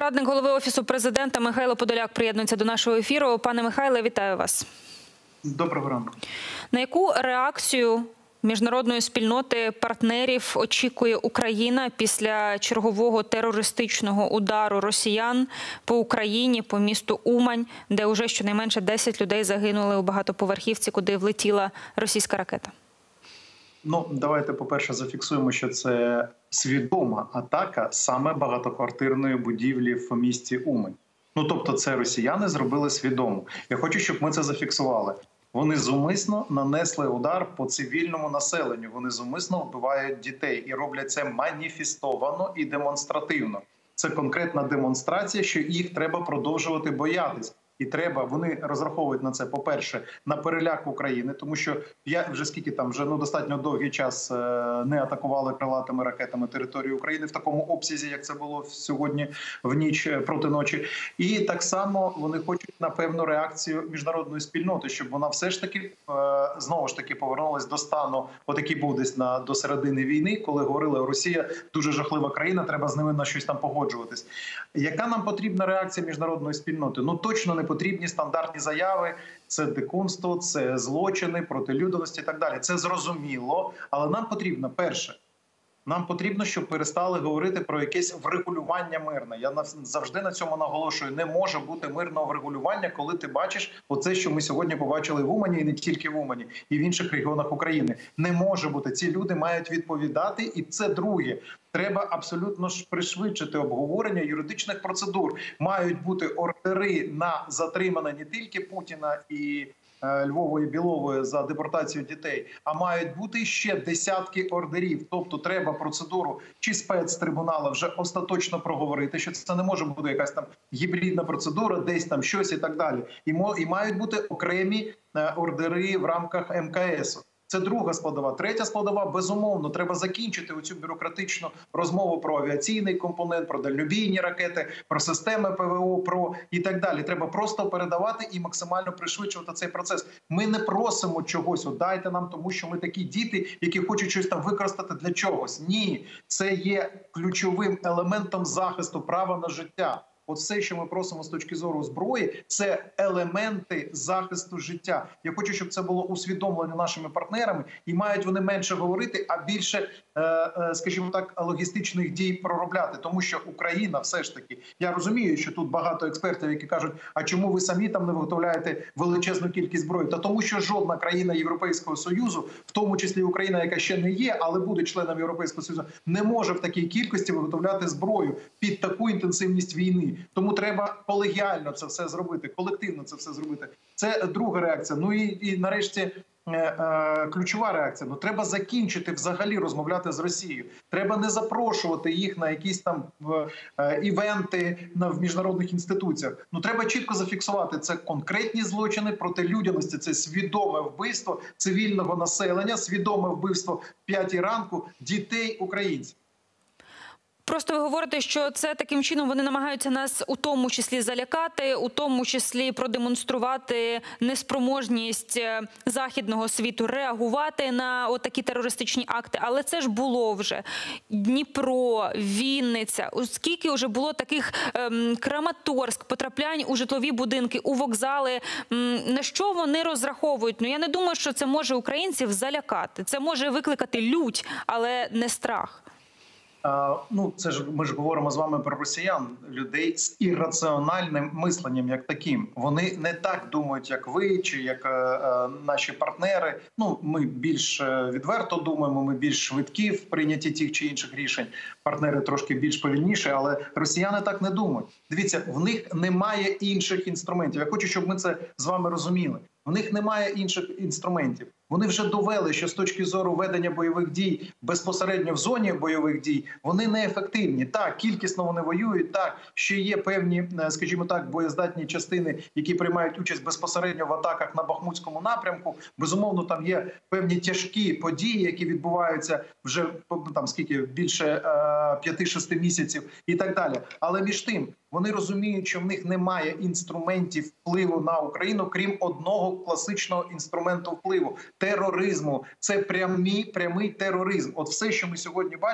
радник голови Офісу Президента Михайло Подоляк приєднується до нашого ефіру. Пане Михайле, вітаю вас. Доброго ранку. На яку реакцію міжнародної спільноти партнерів очікує Україна після чергового терористичного удару росіян по Україні, по місту Умань, де уже щонайменше 10 людей загинули у багатоповерхівці, куди влетіла російська ракета? Ну, давайте, по-перше, зафіксуємо, що це свідома атака саме багатоквартирної будівлі в місті Умань. Ну, тобто це росіяни зробили свідомо. Я хочу, щоб ми це зафіксували. Вони зумисно нанесли удар по цивільному населенню. Вони зумисно вбивають дітей і роблять це маніфестовано і демонстративно. Це конкретна демонстрація, що їх треба продовжувати боятись. І вони розраховують на це, по-перше, на переляк України, тому що вже достатньо довгий час не атакували крилатими ракетами територію України в такому обсязі, як це було сьогодні в ніч проти ночі. І так само вони хочуть на певну реакцію міжнародної спільноти, щоб вона все ж таки знову ж таки повернулась до стану, отакий був десь до середини війни, коли говорили: Росія дуже жахлива країна, треба з ними на щось там погоджуватись. Яка нам потрібна реакція міжнародної спільноти? Ну, точно не потрібні стандартні заяви, це дикунство, це злочини проти людяності і так далі. Це зрозуміло, але нам потрібно, перше, нам потрібно, щоб перестали говорити про якесь врегулювання мирне. Я завжди на цьому наголошую. Не може бути мирного врегулювання, коли ти бачиш оце, що ми сьогодні побачили в Умані, і не тільки в Умані, і в інших регіонах України. Не може бути. Ці люди мають відповідати. І це друге. Треба абсолютно пришвидшити обговорення юридичних процедур. Мають бути ордери на затримання не тільки Путіна і Львової Білової за депортацію дітей, а мають бути ще десятки ордерів. Тобто треба процедуру чи спецтрибунала вже остаточно проговорити, що це не може бути якась там гібридна процедура, десь там щось і так далі. І мають бути окремі ордери в рамках МКС. Це друга складова. Третя складова, безумовно, треба закінчити оцю бюрократичну розмову про авіаційний компонент, про дальнобійні ракети, про системи ПВО, про і так далі. Треба просто передавати і максимально пришвидшувати цей процес. Ми не просимо чогось, дайте нам, тому що ми такі діти, які хочуть щось там використати для чогось. Ні, це є ключовим елементом захисту права на життя. От все, що ми просимо з точки зору зброї, це елементи захисту життя. Я хочу, щоб це було усвідомлено нашими партнерами, і мають вони менше говорити, а більше, скажімо так, логістичних дій проробляти. Тому що Україна все ж таки, я розумію, що тут багато експертів, які кажуть, а чому ви самі там не виготовляєте величезну кількість зброї? Та тому, що жодна країна Європейського Союзу, в тому числі Україна, яка ще не є, але буде членом Європейського Союзу, не може в такій кількості виготовляти зброю під таку інтенсивність війни. Тому треба колегіально це все зробити, колективно це все зробити. Це друга реакція. Ну і нарешті ключова реакція. Ну, треба закінчити взагалі розмовляти з Росією. Треба не запрошувати їх на якісь там івенти в міжнародних інституціях. Ну, треба чітко зафіксувати. Це конкретні злочини проти людяності. Це свідоме вбивство цивільного населення, свідоме вбивство в 5-й ранку дітей українців. Просто ви говорите, що це таким чином вони намагаються нас у тому числі залякати, у тому числі продемонструвати неспроможність західного світу реагувати на отакі терористичні акти. Але це ж було вже Дніпро, Вінниця. Скільки вже було таких Краматорськ, потраплянь у житлові будинки, у вокзали. На що вони розраховують? Ну, я не думаю, що це може українців залякати. Це може викликати лють, але не страх. Ну, це ж ми ж говоримо з вами про росіян, людей з ірраціональним мисленням як таким. Вони не так думають, як ви, чи як наші партнери. Ну, ми більш відверто думаємо, ми більш швидкі в прийнятті тих чи інших рішень. Партнери трошки більш повільніші, але росіяни так не думають. Дивіться, в них немає інших інструментів. Я хочу, щоб ми це з вами розуміли. В них немає інших інструментів. Вони вже довели, що з точки зору ведення бойових дій безпосередньо в зоні бойових дій вони неефективні. Так, кількісно вони воюють, так, ще є певні, скажімо так, боєздатні частини, які приймають участь безпосередньо в атаках на Бахмутському напрямку. Безумовно, там є певні тяжкі події, які відбуваються вже там більше 5-6 місяців і так далі. Але між тим, вони розуміють, що в них немає інструментів впливу на Україну, крім одного класичного інструменту впливу – тероризму. Це прямий тероризм. От все, що ми сьогодні бачимо,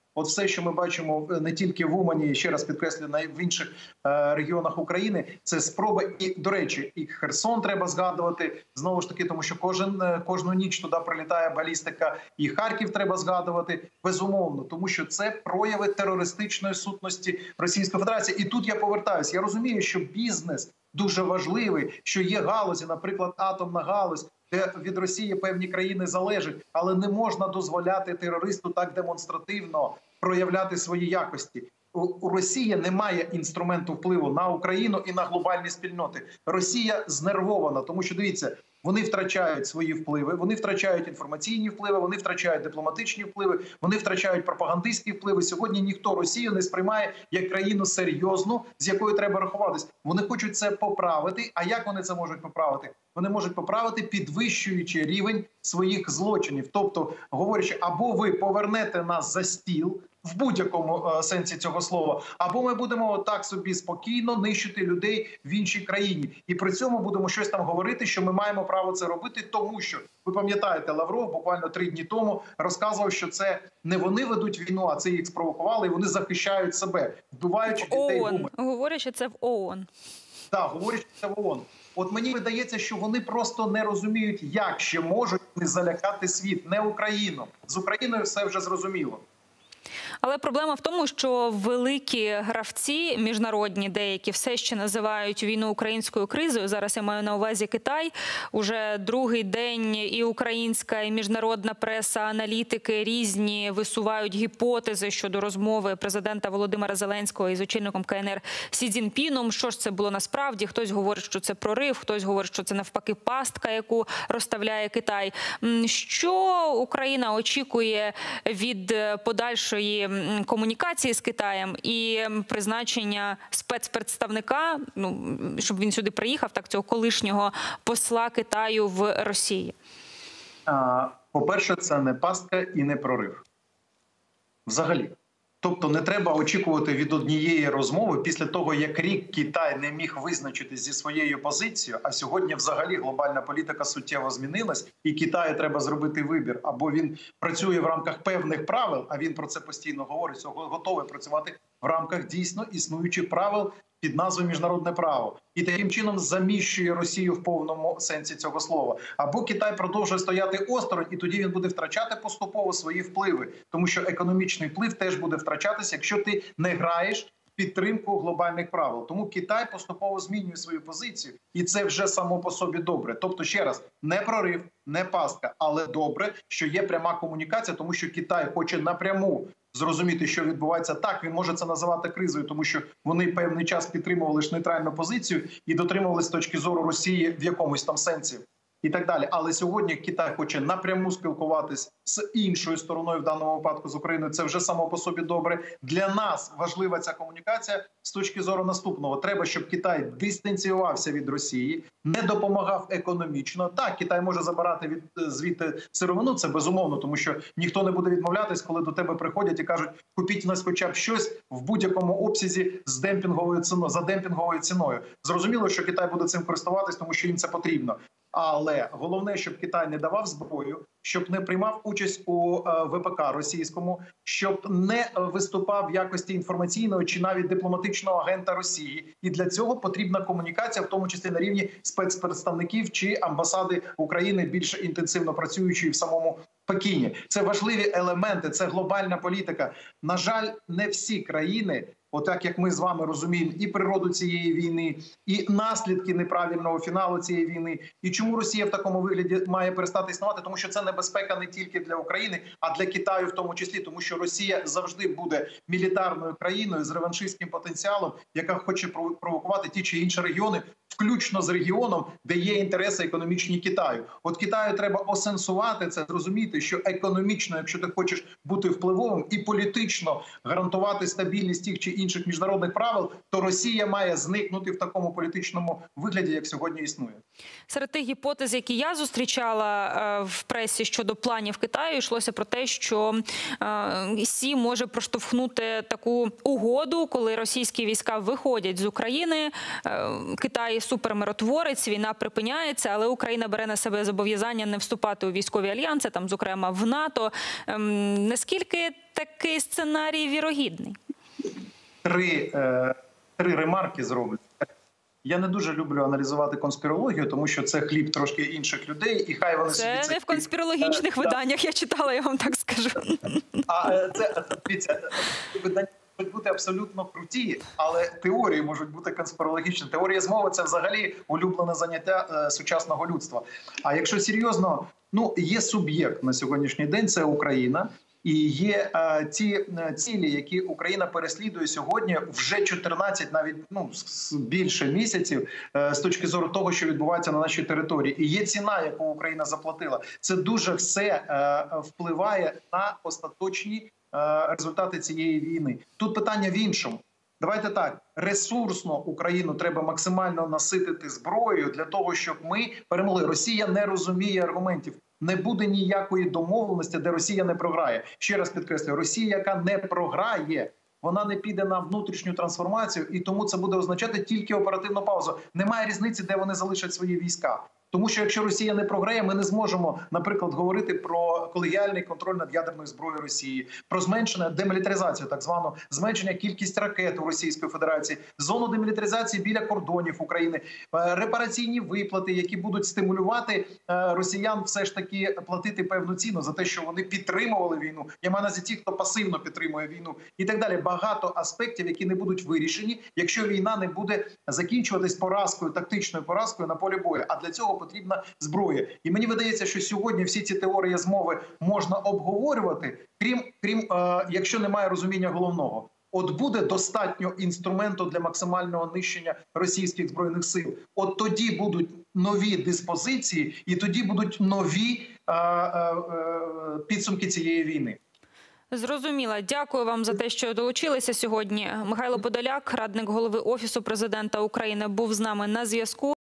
От все, що ми бачимо не тільки в Умані, ще раз підкреслюю, в інших регіонах України, це спроба. І, до речі, і Херсон треба згадувати, знову ж таки, тому що кожну ніч туди прилітає балістика, і Харків треба згадувати, безумовно, тому що це прояви терористичної сутності Російської Федерації. І тут я повертаюся. Я розумію, що бізнес дуже важливий, що є галузі, наприклад, атомна галузь, де від Росії певні країни залежать, але не можна дозволяти терористу так демонстративно проявляти свої якості. У Росії немає інструменту впливу на Україну і на глобальні спільноти. Росія знервована, тому що, дивіться, вони втрачають свої впливи, вони втрачають інформаційні впливи, вони втрачають дипломатичні впливи, вони втрачають пропагандистські впливи. Сьогодні ніхто Росію не сприймає як країну серйозну, з якою треба рахуватись. Вони хочуть це поправити. А як вони це можуть поправити? Вони можуть поправити, підвищуючи рівень своїх злочинів. Тобто, говорячи, або ви повернете нас за стіл, в будь-якому сенсі цього слова, або ми будемо так собі спокійно нищити людей в іншій країні. І при цьому будемо щось там говорити, що ми маємо право це робити, тому що, ви пам'ятаєте, Лавров буквально 3 дні тому розказував, що це не вони ведуть війну, а це їх спровокували, і вони захищають себе, вбиваючи дітей в Умані. Говорять, що це в ООН. Так, говорять, що це в ООН. От мені видається, що вони просто не розуміють, як ще можуть не залякати світ, не Україну. З Україною все вже зрозуміло. Але проблема в тому, що великі гравці міжнародні деякі все ще називають війну українською кризою. Зараз я маю на увазі Китай. Уже другий день і українська, і міжнародна преса, аналітики різні висувають гіпотези щодо розмови президента Володимира Зеленського із очільником КНР Сі Цзіньпіном. Що ж це було насправді? Хтось говорить, що це прорив, хтось говорить, що це навпаки пастка, яку розставляє Китай. Що Україна очікує від подальшої комунікації з Китаєм і призначення спецпредставника, щоб він сюди приїхав, так, цього колишнього посла Китаю в Росії? По-перше, це не пастка і не прорив. Взагалі. Тобто не треба очікувати від однієї розмови після того, як рік Китай не міг визначитись зі своєю позицією, а сьогодні взагалі глобальна політика суттєво змінилась, і Китаю треба зробити вибір. Або він працює в рамках певних правил, а він про це постійно говорить, готовий працювати в рамках дійсно існуючих правил під назвою міжнародне право. І таким чином заміщує Росію в повному сенсі цього слова. Або Китай продовжує стояти осторонь, і тоді він буде втрачати поступово свої впливи. Тому що економічний вплив теж буде втрачатися, якщо ти не граєш в підтримку глобальних правил. Тому Китай поступово змінює свою позицію, і це вже само по собі добре. Тобто, ще раз, не прорив, не пастка, але добре, що є пряма комунікація, тому що Китай хоче напряму зрозуміти, що відбувається. Так, він може це називати кризою, тому що вони певний час підтримували ж нейтральну позицію і дотримувалися з точки зору Росії в якомусь там сенсі. І так далі. Але сьогодні Китай хоче напряму спілкуватись з іншою стороною, в даному випадку з Україною. Це вже само по собі добре. Для нас важлива ця комунікація з точки зору наступного. Треба, щоб Китай дистанціювався від Росії, не допомагав економічно. Так, Китай може забирати звідти сировину, це безумовно, тому що ніхто не буде відмовлятись, коли до тебе приходять і кажуть, купіть в нас хоча б щось в будь-якому обсязі з демпінговою ціною, за демпінговою ціною. Зрозуміло, що Китай буде цим користуватись, тому що їм це потрібно. Але головне, щоб Китай не давав зброю, щоб не приймав участь у ВПК російському, щоб не виступав в якості інформаційного чи навіть дипломатичного агента Росії. І для цього потрібна комунікація, в тому числі на рівні спецпредставників чи амбасади України, більш інтенсивно працюючої в самому Пекіні. Це важливі елементи, це глобальна політика. На жаль, не всі країни, отак як ми з вами розуміємо і природу цієї війни, і наслідки неправильного фіналу цієї війни, і чому Росія в такому вигляді має перестати існувати, тому що це небезпека не тільки для України, а для Китаю в тому числі, тому що Росія завжди буде мілітарною країною з реваншистським потенціалом, яка хоче провокувати ті чи інші регіони, включно з регіоном, де є інтереси економічні Китаю. От Китаю треба осенсувати це, зрозуміти, що економічно, якщо ти хочеш бути впливовим і політично гарантувати стабільність тих чи інших міжнародних правил, то Росія має зникнути в такому політичному вигляді, як сьогодні існує. Серед тих гіпотез, які я зустрічала в пресі щодо планів Китаю, йшлося про те, що Сі може проштовхнути таку угоду, коли російські війська виходять з України, Китай Китай супермиротворець, війна припиняється, але Україна бере на себе зобов'язання не вступати у військові альянси, там, зокрема, в НАТО. Наскільки такий сценарій вірогідний? Три ремарки зроблю. Я не дуже люблю аналізувати конспірологію, тому що це хліб трошки інших людей, і хай вони собі це не в конспірологічних виданнях, я читала, я вам так скажу. Дивіться, видання можуть бути абсолютно круті, але теорії можуть бути конспірологічні. Теорія змови – це взагалі улюблене заняття сучасного людства. А якщо серйозно, є суб'єкт на сьогоднішній день – це Україна. І є ті цілі, які Україна переслідує сьогодні вже 14, навіть більше місяців, з точки зору того, що відбувається на нашій території. І є ціна, яку Україна заплатила. Це дуже все впливає на остаточні результати цієї війни. Тут питання в іншому. Давайте так, ресурсно Україну треба максимально наситити зброєю для того, щоб ми перемогли. Росія не розуміє аргументів. Не буде ніякої домовленості, де Росія не програє. Ще раз підкреслюю, Росія, яка не програє, вона не піде на внутрішню трансформацію, і тому це буде означати тільки оперативну паузу. Немає різниці, де вони залишать свої війська. Тому що якщо Росія не програє, ми не зможемо, наприклад, говорити про колегіальний контроль над ядерною зброєю Росії, про зменшення демілітаризацію, так звану, зменшення кількості ракет у Російської Федерації, зону демілітаризації біля кордонів України, репараційні виплати, які будуть стимулювати росіян все ж таки платити певну ціну за те, що вони підтримували війну. Я маю на увазі ті, хто пасивно підтримує війну і так далі. Багато аспектів, які не будуть вирішені, якщо війна не буде закінчуватись поразкою, тактичною поразкою на полі бою. А для цього потрібна зброя. І мені видається, що сьогодні всі ці теорії змови можна обговорювати, крім якщо немає розуміння головного. От буде достатньо інструменту для максимального нищення російських збройних сил. От тоді будуть нові диспозиції і тоді будуть нові підсумки цієї війни. Зрозуміла. Дякую вам за те, що долучилися сьогодні. Михайло Подоляк, радник голови Офісу Президента України, був з нами на зв'язку.